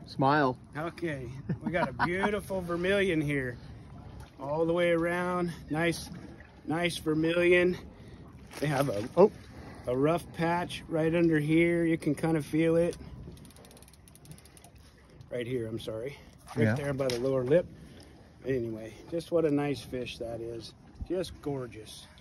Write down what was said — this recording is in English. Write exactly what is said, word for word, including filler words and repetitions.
Smile. Okay, we got a beautiful vermilion here. All the way around, nice, nice vermilion. They have a, oh, a rough patch right under here. You can kind of feel it. Right here, I'm sorry. Right Yeah. there by the lower lip. Anyway, just what a nice fish that is. Just gorgeous.